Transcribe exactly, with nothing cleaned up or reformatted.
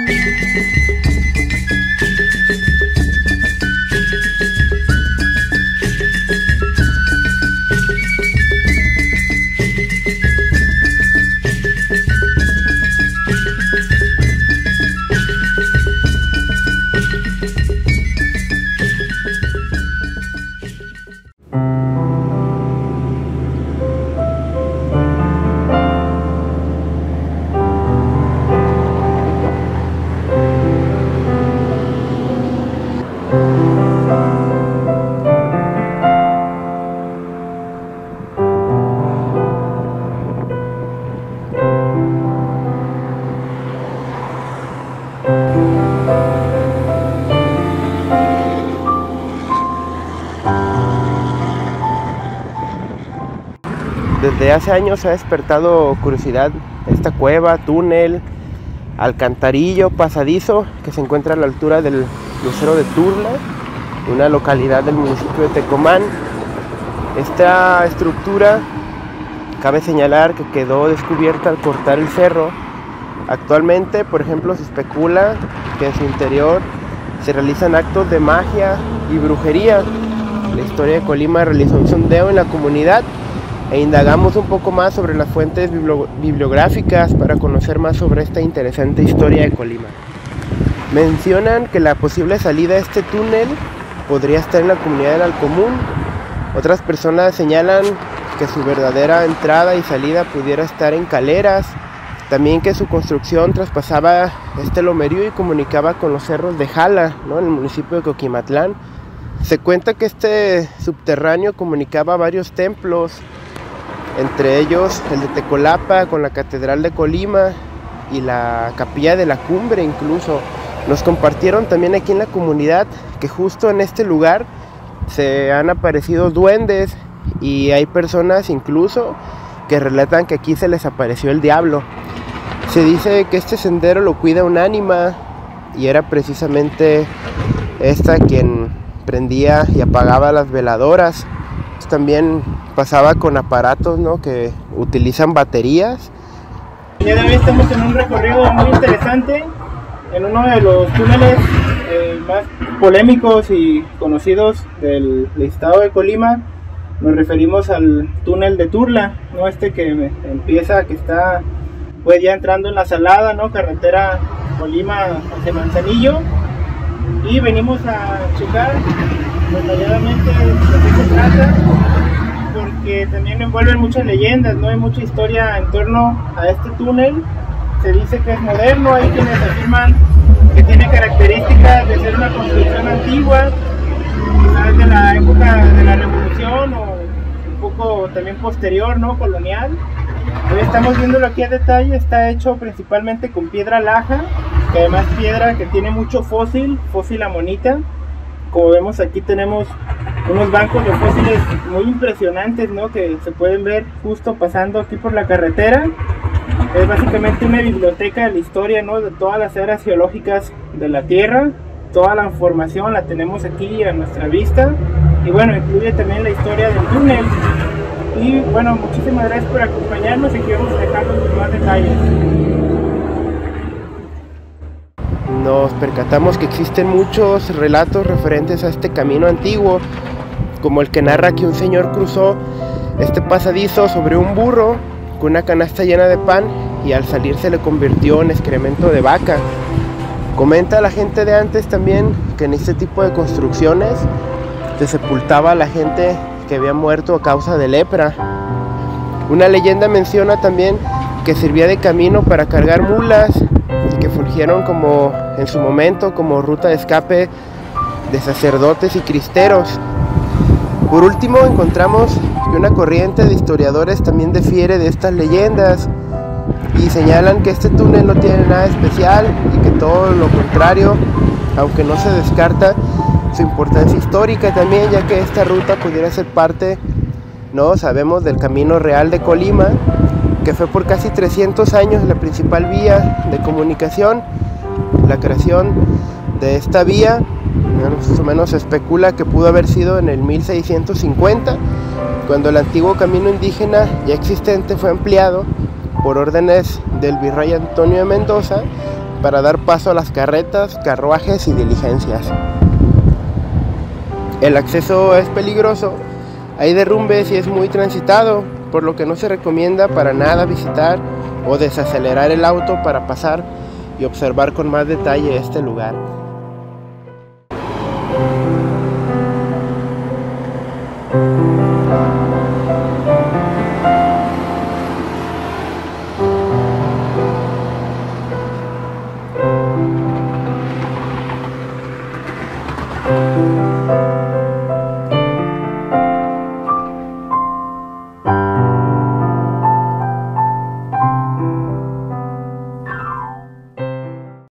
Desde hace años se ha despertado curiosidad esta cueva, túnel, alcantarillo, pasadizo que se encuentra a la altura del crucero de Turla, una localidad del municipio de Tecomán. Esta estructura cabe señalar que quedó descubierta al cortar el cerro. Actualmente, por ejemplo, se especula que en su interior se realizan actos de magia y brujería. La Historia de Colima realizó un sondeo en la comunidad e indagamos un poco más sobre las fuentes bibliográficas para conocer más sobre esta interesante historia de Colima. Mencionan que la posible salida de este túnel podría estar en la comunidad del Alcomún. Otras personas señalan que su verdadera entrada y salida pudiera estar en Caleras. También que su construcción traspasaba este lomerío y comunicaba con los cerros de Jala, ¿no?, en el municipio de Coquimatlán. Se cuenta que este subterráneo comunicaba varios templos, entre ellos el de Tecolapa con la Catedral de Colima y la Capilla de la Cumbre incluso. Nos compartieron también aquí en la comunidad que justo en este lugar se han aparecido duendes y hay personas incluso que relatan que aquí se les apareció el diablo. Se dice que este sendero lo cuida un ánima y era precisamente esta quien prendía y apagaba las veladoras. También pasaba con aparatos, ¿no?, que utilizan baterías. El día de hoy estamos en un recorrido muy interesante en uno de los túneles eh, más polémicos y conocidos del, del estado de Colima. Nos referimos al túnel de Turla, ¿no?, este que empieza, que está pues ya entrando en la Salada, ¿no?, carretera Colima hacia Manzanillo, y venimos a checar detalladamente de qué se trata, porque también envuelven muchas leyendas, no hay mucha historia en torno a este túnel. Se dice que es moderno, hay quienes afirman que tiene características de ser una construcción antigua, quizás de la época de la Revolución o un poco también posterior, ¿no?, colonial. Hoy estamos viéndolo aquí a detalle. Está hecho principalmente con piedra laja, que además piedra que tiene mucho fósil, fósil amonita. Como vemos aquí tenemos unos bancos de fósiles muy impresionantes, ¿no?, que se pueden ver justo pasando aquí por la carretera. Es básicamente una biblioteca de la historia, ¿no?, de todas las eras geológicas de la Tierra. Toda la información la tenemos aquí a nuestra vista. Y bueno, incluye también la historia del túnel. Y bueno, muchísimas gracias por acompañarnos y queremos dejarnos más detalles. Nos percatamos que existen muchos relatos referentes a este camino antiguo, como el que narra que un señor cruzó este pasadizo sobre un burro con una canasta llena de pan y al salir se le convirtió en excremento de vaca. Comenta la gente de antes también que en este tipo de construcciones se sepultaba a la gente que había muerto a causa de lepra. Una leyenda menciona también que servía de camino para cargar mulas que fungieron como en su momento como ruta de escape de sacerdotes y cristeros. Por último, encontramos que una corriente de historiadores también difiere de estas leyendas y señalan que este túnel no tiene nada especial y que todo lo contrario, aunque no se descarta su importancia histórica también, ya que esta ruta pudiera ser parte, no sabemos, del Camino Real de Colima, que fue por casi trescientos años la principal vía de comunicación. La creación de esta vía, más o menos se especula que pudo haber sido en el mil seiscientos cincuenta, cuando el antiguo camino indígena ya existente fue ampliado por órdenes del virrey Antonio de Mendoza para dar paso a las carretas, carruajes y diligencias. El acceso es peligroso, hay derrumbes y es muy transitado, por lo que no se recomienda para nada visitar o desacelerar el auto para pasar y observar con más detalle este lugar. Thank you.